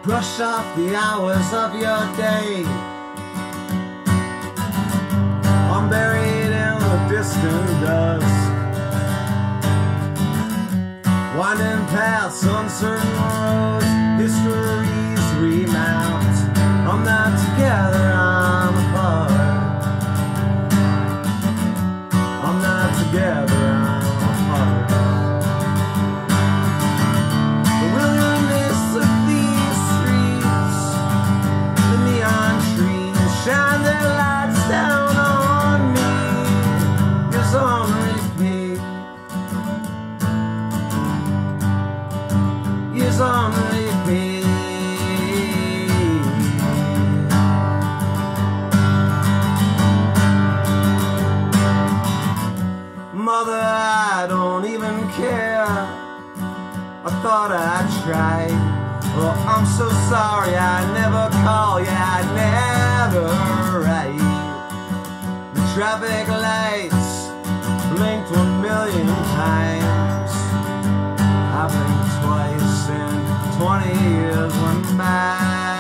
brush off the hours of your day. I'm buried in the distant dusk, winding paths, uncertain roads, histories remount. I'm not together, I'm apart. I'm not together, I'm apart. The wilderness of these streets, the neon trees shine their lights down on me. It's on repeat. It's on repeat. Mother, I don't even care. I thought I'd try. Oh, I'm so sorry I never call. Yeah, I never write. The traffic lights blinked 1,000,000 times. I blinked twice and 20 years went by.